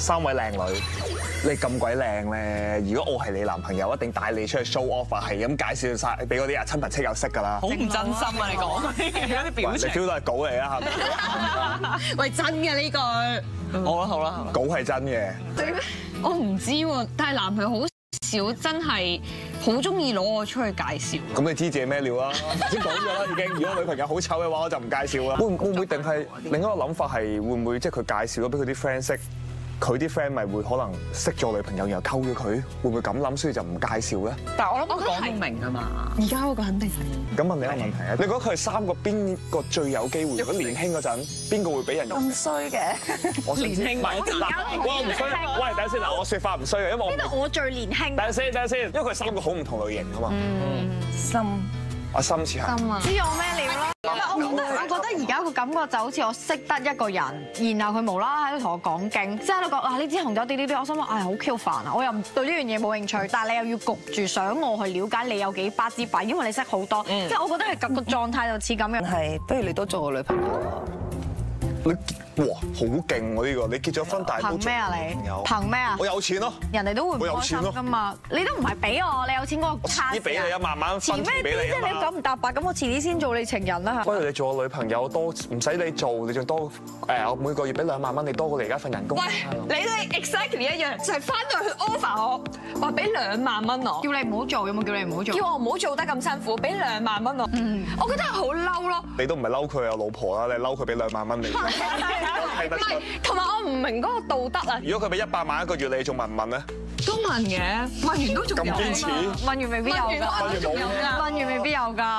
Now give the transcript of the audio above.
3位靚女，你咁鬼靚咧！如果我係你男朋友，一定帶你出去 show off 啊，係咁介紹晒俾嗰啲親朋戚友識㗎啦。 好唔真心啊！你講嗰啲表情， 你 feel 到係稿嚟啊，係咪？ 喂，真嘅呢句。 好啦好啦， 稿係真嘅。 我唔知喎，但係男朋友好少真係好中意攞我出去介紹。 咁你知自己咩料啦？頭先講咗啦，已經。如果女朋友好醜嘅話，我就唔介紹啦。會唔會定係另一個諗法係會唔會即係佢介紹咗俾佢啲 friend 識？佢啲 friend 咪會可能識咗女朋友，然後溝咗佢，會唔會咁諗，所以就唔介紹咧？ 但係我諗佢講到明啊嘛。 而家嗰個肯定係。 咁問你一個問題啊，你覺得佢哋3個邊個最有機會？如果年輕嗰陣，邊個會俾人用？ 咁衰嘅， 我想知。 年輕唔係嗱，我唔衰。喂，等陣先嗱，我説法唔衰嘅，因為我。 邊度我最年輕？ 等陣先，因為佢3個好唔同類型啊嘛。 心阿心似係。 心啊！知我咩料咯？我覺得而家個感覺就好似我識得一個人，然後佢無啦啦喺度同我講經，即係喺度講啊呢支紅酒啲，我心諗唉好 Q 煩啊！我又對呢樣嘢冇興趣，但係你又要焗住想我去了解你有幾巴之弊，因為你識好多，即係我覺得係個狀態就似咁樣。 係，不如你都做我女朋友啊！ 你哇好勁喎呢個！你結咗婚但係都憑咩啊你？憑咩啊？ 我有錢咯， 人哋都會唔開心㗎嘛？你都唔係俾我，你有錢嗰個差。 啲俾你啊，慢慢遲分咩啲啫？ 俾你啊嘛你咁唔搭八，咁我遲啲先做你情人啦嚇。 不如你做我女朋友多，唔使你做，你仲多我每個月俾2萬蚊，你多過你而家份人工。 喂，你都 exactly 一樣，就係翻到去 offer 我，話俾2萬蚊我， 叫你唔好做，有冇叫你唔好做？ 叫我唔好做得咁辛苦，俾2萬蚊我。我覺得係好嬲咯。 你都唔係嬲佢有老婆啦，你嬲佢俾2萬蚊你。係得唔係，同埋我唔明嗰個道德啊。 如果佢俾100萬一個月，你仲問唔問咧？ 都問嘅，問完都仲有。 咁堅持？ 問完未必有㗎， 問完冇㗎問完未必有㗎。